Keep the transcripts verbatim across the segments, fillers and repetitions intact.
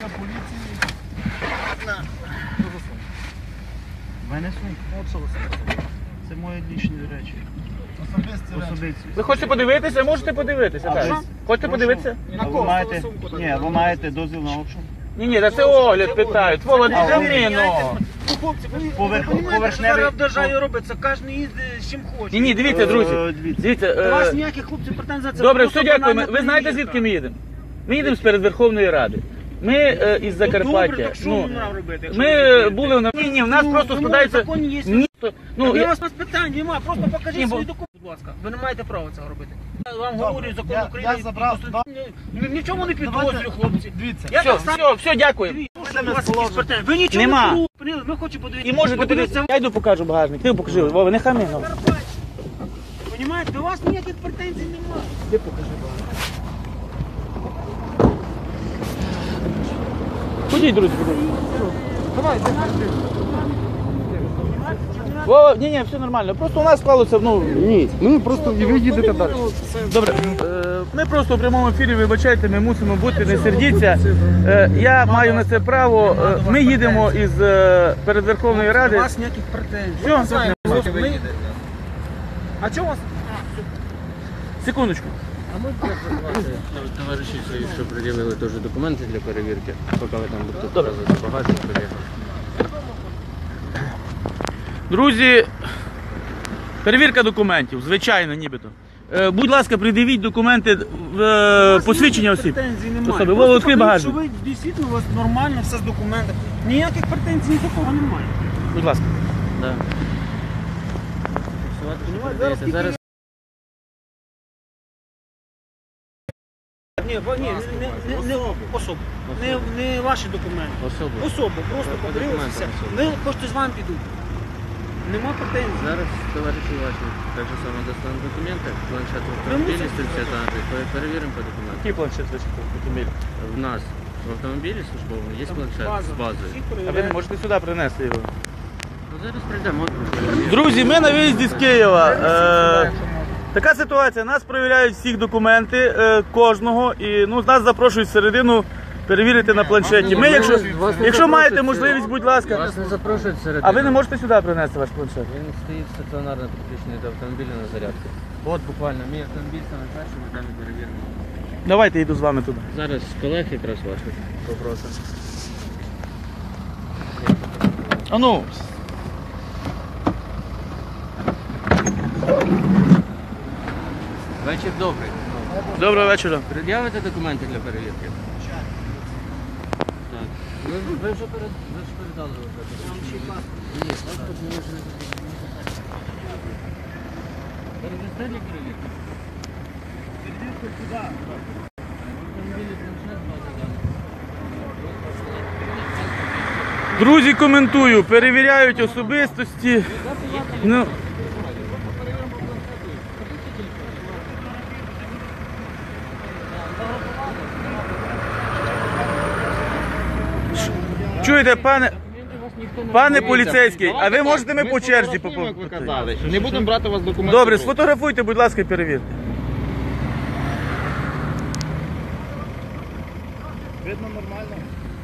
Поліції. В мене сумка. Це мої лічні речі. Особисті. Ви хочете подивитися? Можете подивитися. А Так. ви- Хочете подивитися? А ви маєте, ні, ви маєте дозвіл на обшук? Ні, ні, та це огляд питають. Вова, А, ти ви мені, ну. Хлопці, ви Поверх- розумієте, поверхневий- що зараз в державі робиться, кожен їздить з чим хоче. Ні, ні, дивіться, друзі. Е, дивіться. Дивіться. До вас е, ніяких хлопців претензій. це Добре, просто все, дякую. банальна Ви знаєте, перевірка. звідки ми їдемо? Ми їдемо з-перед Верховної Ради. Ми е, із Добре, Закарпаття. так що Ну, нам робити? якщо ми ви е, їдете? були на... Ні, ні, в нас Ну, просто ну, складається... в законі є- Ні, то- Ну, ну, я я- вас нас питань немає, просто покажіть Ні, бо- свої документи, будь ласка. Ви не маєте права цього робити. Я вам Добре, говорю, закон я- України. я забрав, і да. Ні- Нічому не підозрюю, хлопці. Дивіться. Я все, так само- все, все, дякую. Слухайте, у вас якісь претензії. Ви нічого Нема. не порушили, ми хочемо подивитися. І можете подивитися. Я йду покажу багажник. Ти покажи. Вова, не хами. ну. Понімаєте, у вас ніяких претензій немає. Де покажи багато. Ходіть, друзі, ходіть. Давай, Вова, ні, ні, все нормально. Просто у нас склалося, ну... Ні, ну просто і ви їдете далі. Добре, е, ми просто в прямому ефірі, вибачайте, ми мусимо бути, не сердіться. Е, Я маю на це право. Е, Ми їдемо із е, перед Верховної У Ради. вас ніяких претензій. Все, Ми знаємо, все, просто ми- А чого у вас? Секундочку. Товариші свої, що пред'явили теж документи для перевірки, поки ви там будете Добре. показувати багажник, приїхали. Друзі, перевірка документів, звичайно, нібито. Е, Будь ласка, придивіть документи в е, посвідчення осіб. Претензій Особи. немає. Вова, Просто відкрий покажіть, багажник. що ви дійсно у вас нормально, все з документами. Ніяких претензій нікого немає. Будь ласка. Да. Зараз Зараз, зараз Ні, бо- ні, не, не, не особу. Не, не ваші документи. особу. Особу, просто По подивитися. документам Ви хочете з вами підуть. Нема претензій. Зараз товариші ваші так же само достануть документи, планшет в автомобілі, мусите стільця та перевіримо по документам. Який планшет вичитав автомобіль? В нас в автомобілі службовому є планшет з базою. Всіх А ви не перевіряємо. можете сюди принести його? Ну, зараз прийдемо. Друзі, ми на виїзді з Києва. Е, така ситуація. Нас перевіряють всіх документи, е, кожного, і ну, нас запрошують всередину перевірити на планшеті. Ми, якщо, якщо маєте можливість, будь ласка. Вас не запрошують всередину. А ви не можете сюди принести ваш планшет? Він стоїть стаціонарно підключений до автомобіля на зарядку. От буквально мій автомобіль саме перший, ми там і перевіримо. Давайте йду з вами туди. Зараз колег якраз ваших попросимо. А ну. Вечір добрий. Доброго вечора. Пред'явите документи для перевірки? Так. Ви, ви вже перед, ви ж передали вже. Ні, паспорт мені вже не потрібен. Передасте для перевірки? Перевірку сюди. Автомобілі планшет, база даних. Друзі, коментую, перевіряють особистості. Ну, чуєте, пане, пане поліцейський, а ви можете ми по черзі попити? Не будемо брати у вас документи. Добре, сфотографуйте, будь ласка, і перевірте. Видно нормально?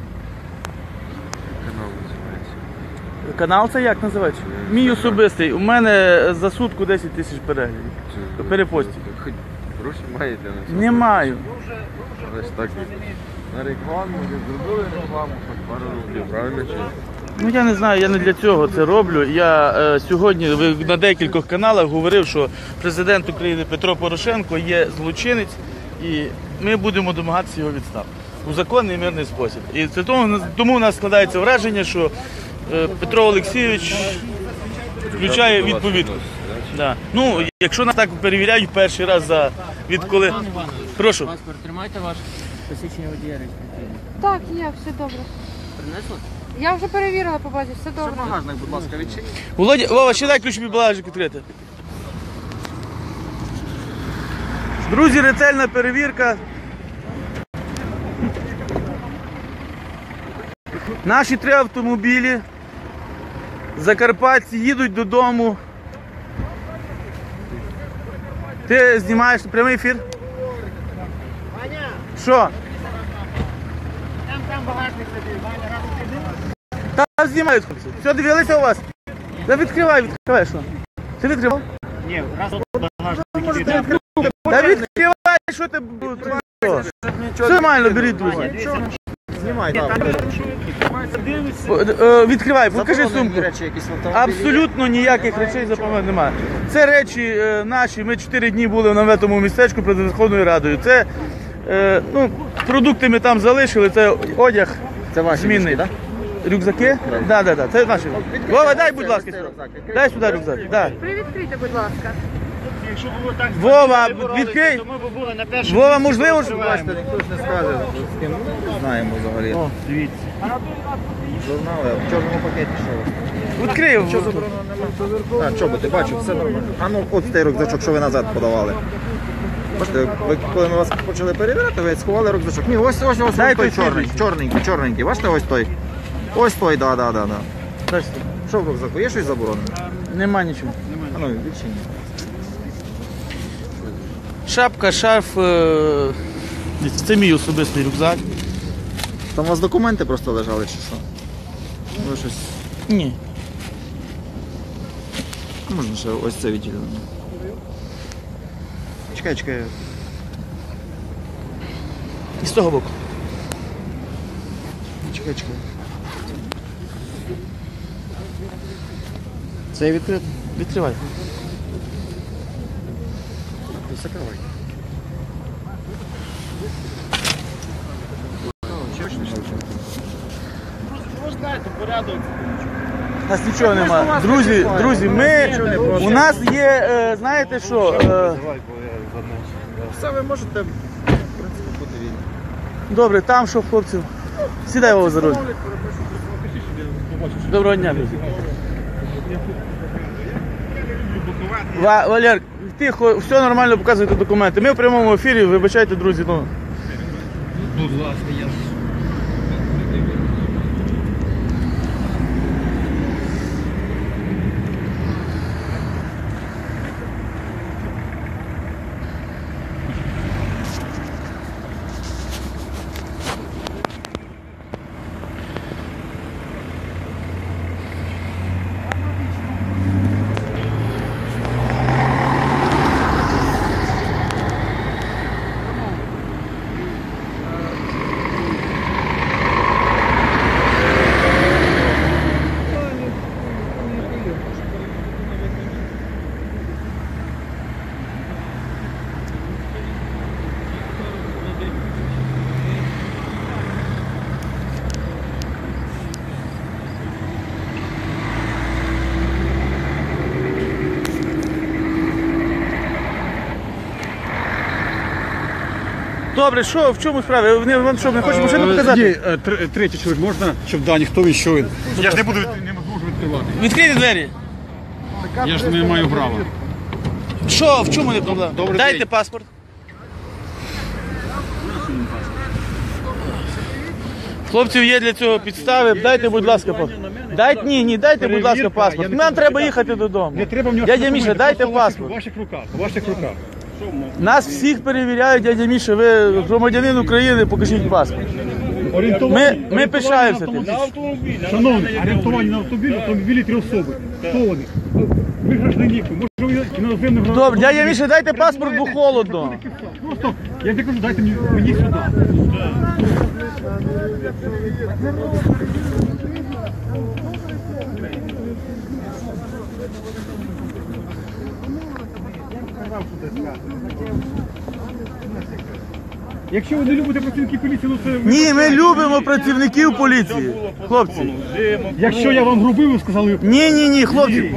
Канал називається. Канал це як називається? Мій особистий. У мене за сутку десять тисяч переглядів. Перепостів. Хоч гроші маєте на це? Не маю. Але ж так на рекламу, не зробили рекламу, хоч пару рублів, правильно чи? Ну я не знаю, я не для цього це роблю. Я е, сьогодні ви- на декількох каналах говорив, що президент України Петро Порошенко є злочинець, і ми будемо домагатися його відставки у законний і мирний спосіб. І це тому, тому у нас складається враження, що е, Петро Олексійович включає відповідку. Да. Ну, якщо нас так перевіряють перший раз за відколи. Прошу. Паспорт тримайте ваш посвідчення водія реєстраційне. Так, є, все добре. Принесли? Я вже перевірила по базі, все добре. Багажник, будь ласка, відчиніть. Володя, Вова, ще дай ключ від багажник відкрити. Друзі, ретельна перевірка. Наші три автомобілі. Закарпатці їдуть додому. Ти знімаєш прямий ефір? Що? Там, там, багажник сидів, знаєте, раз ти дивишся. Та знімають хлопці. Все, дивилися у вас? Та відкривай, відкривай, що? Ти відкривав? Ні, раз багажник. Та відкривай, що ти... Що? Все нормально, беріть, друзі. Знімай, так. Дивишся. Е, Відкривай, покажи сумку. Речі якісь в автомобілі. Абсолютно ніяких речей запам'ятати немає. Це речі е, наші. Ми чотири дні були в наметому містечку перед Верховною Радою. Це е, ну, продукти ми там залишили, це одяг Це ваші змінний. речі, Рюкзаки? Так, да, да, да, це наші. Вова, дай, будь ласка. Дай сюди рюкзак. Да. Привідкрийте, будь ласка. Якщо б ви так Вова, боролися, відкрий. то ми б були на першому Вова, місці, можливо, що що- відкриваємо. Ніхто ж не скаже, з ким ми знаємо взагалі. О, Дивіться. Журнали, а в чорному пакеті що у вас? відкрив. А, чоботи, бачу, все нормально. А ну, от цей рюкзачок, що ви назад подавали. Бачите, ви, коли ми вас почали перевіряти, ви сховали рюкзачок. Ні, ось, ось, ось, Дай ось той той чорний, слідуючий. чорненький, чорненький. Бачите, ось той? Ось той, да, да, да, да. Бачите, Що в рюкзаку? Є щось заборонене? нема нічого. А ну, відчині. Шапка, шарф. е, Це мій особистий рюкзак. Там у вас документи просто лежали чи що? Ви щось... Ні. Можна ще ось це відділення. Чекай, чекай. І з того боку. Чекай, чекай. Це відкрито? Відкривай. Закривай. Ви ж знаєте, порядок. У нас нічого немає. Друзі, друзі, ми, у нас є, е, знаєте що, е, Все ви можете, в принципі, бути вільні. добре, там що, хлопців, сідай Вова за руль. Доброго дня, друзі. Ва- Валер, тихо, все нормально, показуйте документи. Ми в прямому ефірі, вибачайте, друзі, ну. Будь ласка, я. Добре, що, в чому справа? Вони вам що, не хочуть машину Ні, показати? е, тр- третій чоловік можна, щоб дані, хто він, що він. Я ж не буду, не можу відкривати. Відкрийте двері. Я ж не маю права. Що, в чому не проблема? Добрий Дайте день. паспорт. Хлопців є для цього підстави. Дайте, будь ласка, паспорт. Дайте, ні, ні, дайте, будь ласка, Перевірка, паспорт. я не Нам кажу, треба я- їхати додому. Не треба в нього Дядя документи, Міша, дайте просто в ваших- паспорт. В ваших руках, в ваших руках. Нас всіх перевіряють, дядя Міша, ви громадянин України, покажіть паспорт. Орієнтування, Ми, ми орієнтування пишаємося на тим. автомобіль. Шановний, орієнтування на автомобіль, автомобілі три особи. Хто вони? Ви гражданівки, може ви іноземний гражданин. Добре, дядя Міша, дайте паспорт, бо холодно. Просто, я не кажу, дайте мені, мені сюди. Якщо ви не любите працівників поліції, ну це... Ні, ми любимо працівників поліції. Хлопці. Якщо я вам грубив, ви сказали, Ні, ні, ні, хлопці.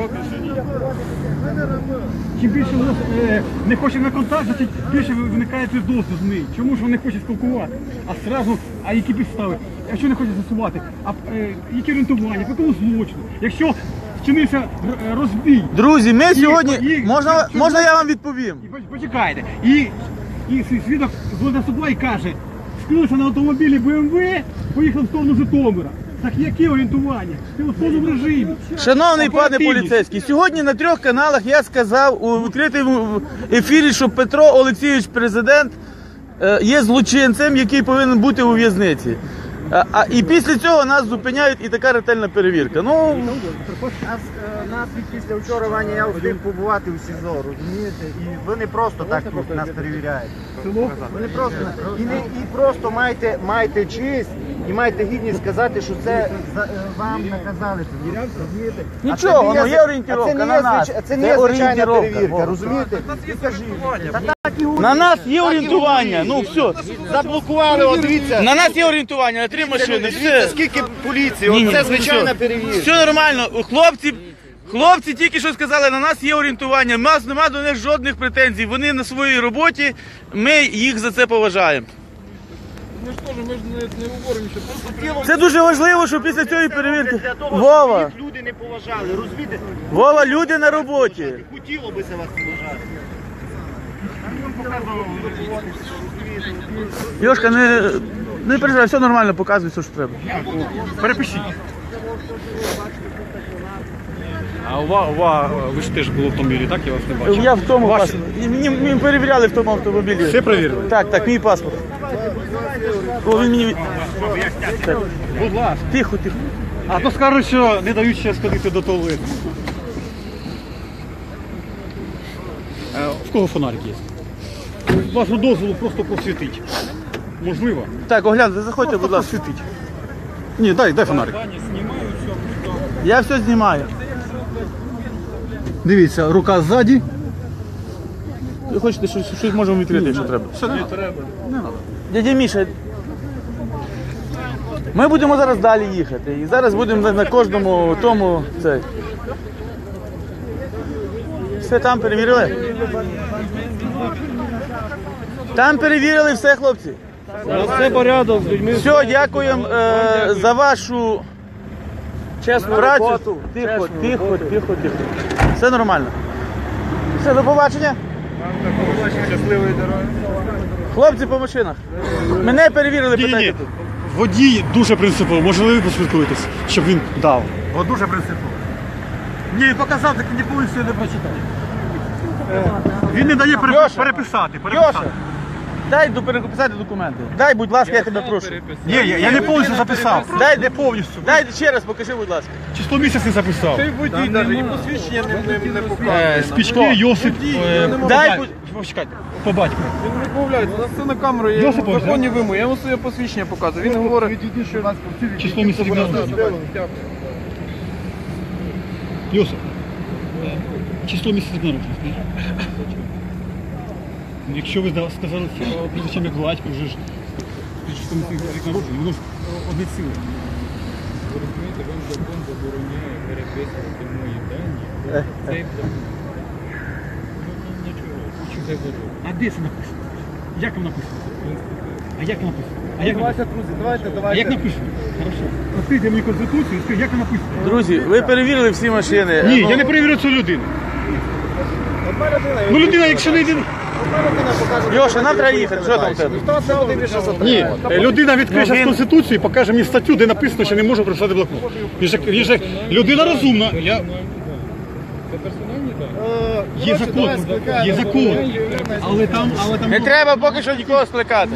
чим більше у нас е, не хоче на контакт, тим більше виникає підозри з нею. Чому ж вони не хочуть спілкувати? А сразу, а які підстави? Якщо не хочуть з'ясувати, а е, які орієнтування, по якому злочину? Якщо вчинився е, розбій, Друзі, ми І- сьогодні. і- Можна, можна я вам відповім? і поч- почекайте, і, і свідок зводить сюди і каже, скрилися на автомобілі Б М В, поїхав в сторону Житомира. Так яке орієнтування? В телефонному режимі. Шановний пане Оперативність. поліцейський, сьогодні на трьох каналах я сказав у відкритому ефірі, що Петро Олексійович, президент, е, є злочинцем, який повинен бути у в'язниці. А, а, і після цього нас зупиняють і така ретельна перевірка. Ну, Нас, е, нас від після вчора, Ваня, я встиг побувати у СІЗО, розумієте? І ви не просто так тут нас перевіряєте. Ви не просто, і, не, і просто маєте, маєте честь і маєте гідність сказати, що це за, е, вам наказали. Розумієте? А це Нічого, не ну, є орієнтировка а це не на є, нас. звич- Це Це не є звичайна орієнтировка, перевірка, Вова. розумієте? І кажіть, та так і на нас є орієнтування. Ну, все. Заблокували, от дивіться. На нас є орієнтування, на три машини. Дивіться, Все. скільки поліції, Ні, от це ні, звичайна все. перевірка. Все нормально. Хлопці, хлопці тільки що сказали, на нас є орієнтування. У нас немає до них жодних претензій. Вони на своїй роботі, ми їх за це поважаємо. Це дуже важливо, що після цієї перевірки. Для того, Вова, щоб їх люди не поважали, розумієте? Вова, люди на роботі. Хотіло би це вас поважати. Йошка, не, не переживай, все нормально, показуй, все, що треба. Перепишіть. А у вас, у вас, ви ж теж були в автомобілі, так? Я вас не бачив. Я в тому Ваші- паспорті. Мені, мені перевіряли в тому автомобілі. Все перевірили? Так, так, мій паспорт. О, він мені... Так. Будь ласка. Тихо, тихо. А то скажуть, що не дають ще сходити до туалету. Е, В кого фонарик є? Вашу дозволу просто посвітить. Можливо? Так, огляньте, заходьте, будь ласка. Посвітить. Ні, дай, дай фонарик. Я все знімаю. Дивіться, рука ззаді. Ви хочете, щось, щось можемо відкрити, якщо треба. Все не треба. Дядя Міша, ми будемо зараз далі їхати. І зараз будемо на, на кожному тому цей. Все там перевірили? Там перевірили все, хлопці. Все порядок з людьми. Все, дякуємо е, за вашу чесну працю. Тихо, тихо, тихо, тихо. Все нормально. Все, до побачення. Щасливої дороги. Хлопці по машинах. Мене перевірили, Ні, ні, питайте ні. тут. Водій дуже принципово. Можливо, ви поспілкуєтесь, щоб він дав. О, дуже принципово. Ні, він показав, так не повністю не прочитав. Він не дає пере- Льоша! переписати. переписати. Йоша, дай до- переписати документи. Дай, будь ласка, я тебе прошу. Ні, я, я не повністю записав. Дай, Не повністю. дай ще раз покажи, будь ласка. Число місяць не записав. Водій навіть і посвідчення не, не, не показує. Е, Спічки Йосип. е, по Дай, ба- будь- Почекайте, по батьку. Він відмовляється, у нас все на камеру, я йому Йосипович, законні вимоги, я йому своє посвідчення показую. Він говорить, Число місяць не записав. Йосип. е, Число місяць народження. скажіть. Якщо ви зда- сказали прізвище як батько, вже ж число місяць народження, воно ж одне ціле. Розумієте, вам закон забороняє переписувати мої дані. Цей закон. Ну, нічого, це закон. А де це написано? Як вам написано? А як написано? А як Давайте, написано? друзі, давайте, А давайте. як написано? Хорошо. Відкрийте мені конституцію і скажіть, як написано? Друзі, ви перевірили всі машини. Ні, Ну, я не перевірю цю людину. Ну людина, якщо не йде... Йоша, нам треба їхати, що там в тебе? Хто це один більше Ні, е, людина відкриє Ну, зараз він- конституцію і покаже мені статтю, де написано, що не можу прочитати блокнот. Він же, він же людина розумна. Я... Це персональні дані? Є закон, є закон. Але там, але там... Не треба поки що нікого скликати.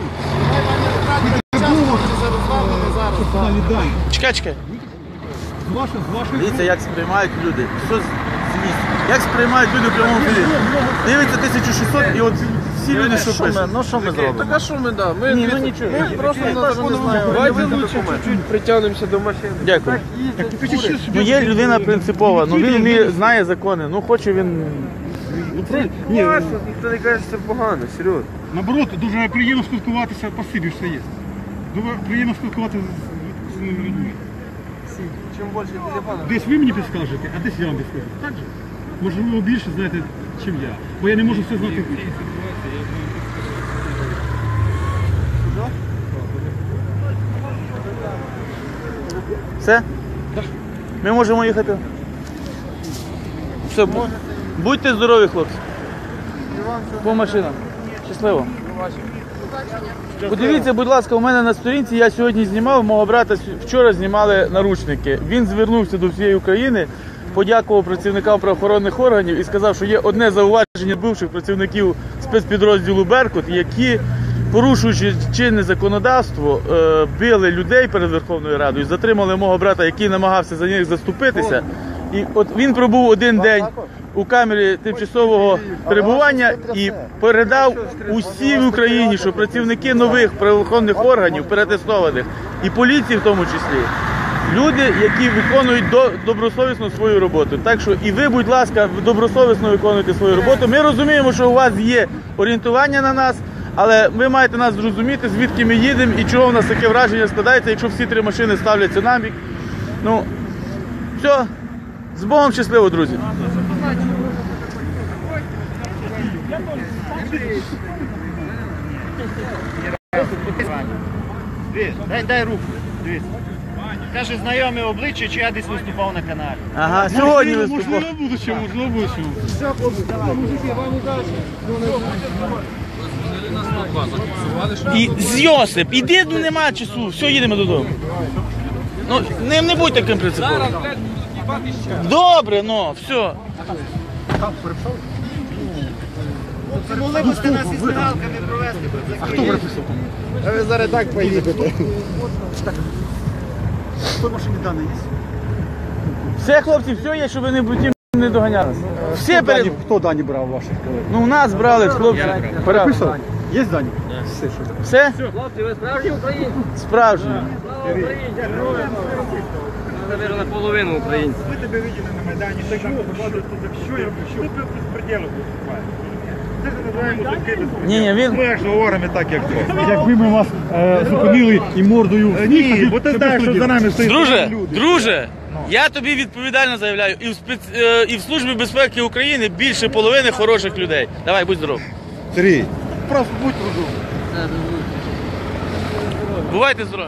Чекай, чекай. З вашої, з вашої... Дивіться, як сприймають люди. Що з зміст? Як сприймають люди в прямому ефірі? Дивиться тисяча шістсот і от всі люди, що пишуть. Ну що ми зробимо? так а що ми, да, ми, Ні, ну ми, нічого. ми просто навіть не знаємо. Давайте лучше чуть-чуть притягнемося до машини. Дякую. Так, пишіть ще собі. Ну є людина принципова, ну він вміє, знає закони, ну хоче він. Ну, правильно. Ні, Ніхто не каже, що це погано, серйозно. наоборот, дуже приємно спілкуватися, спасибі, все є. Дуже приємно спілкуватися з, з людьми. Чим більше телефонів. Десь ви мені підскажете, а десь я вам підскажу. Так же? Можливо, більше знаєте, чим я. Бо я не можу все знати. Все? Ми можемо їхати. Все, бу- будьте здорові, хлопці. По машинам. Щасливо. Подивіться, будь ласка, у мене на сторінці я сьогодні знімав, мого брата вчора знімали наручники. Він звернувся до всієї України, подякував працівникам правоохоронних органів і сказав, що є одне зауваження бувших працівників спецпідрозділу «Беркут», які порушуючи чинне законодавство, е, били людей перед Верховною Радою, затримали мого брата, який намагався за них заступитися. І от він пробув один день у камері тимчасового перебування і передав усій в Україні, що працівники нових правоохоронних органів, перетестованих, і поліції в тому числі, люди, які виконують до, добросовісно свою роботу. Так що і ви, будь ласка, добросовісно виконуйте свою роботу. Ми розуміємо, що у вас є орієнтування на нас, але ви маєте нас зрозуміти, звідки ми їдемо і чого в нас таке враження складається, якщо всі три машини ставляться на бік. Ну, все. З Богом, щасливо, друзі. Дивись, дай, дай руку. Дивись. Каже, знайоме обличчя, чи я десь виступав на каналі. Ага, сьогодні виступав. Можливо, будучи, можливо, будучи. І з Йосип, іди, ну нема часу, все, їдемо додому. Ну, не, не будь таким принциповим. Добре, ну, все. Могли б сте нас із мигалками провести. А хто приписав? А ви зараз так поїдете. В той машині дані є? Все, хлопці, все є, щоб ви не будете не доганяли. Все перед... Хто дані брав ваших колег? Ну, у нас брали, хлопці. Переписав? Є дані? Все? Хлопці, ви справжні українці? Справжні. Навірно, половину українців. Ми тебе виділи на Майдані, що там побачили, що я що ти безпреділу виступаєш. Це називаємо закидати. Ні, ні, він... Ми як говоримо так, як то. Якби ми вас е, зупинили і мордою в сніг, Ні, тоді бо ти це знаєш, що безпреділ. за нами стоїть Друже, люди. друже, я тобі відповідально заявляю, і в, спец... е, і в Службі безпеки України більше половини хороших людей. Давай, будь здоров. Сергій, просто будь розумний. Бувайте здорові.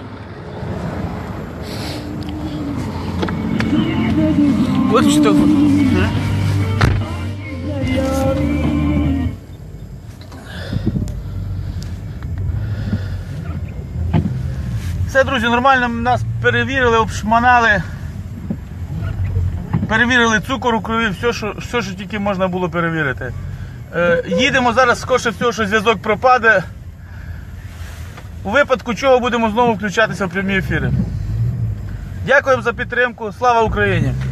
Ось що телефон. Все, друзі, нормально нас перевірили, обшманали. Перевірили цукор у крові, все, що, все, що тільки можна було перевірити. Е, їдемо зараз, скоріше всього, що зв'язок пропаде. У випадку чого будемо знову включатися в прямі ефіри. Дякуємо за підтримку. Слава Україні!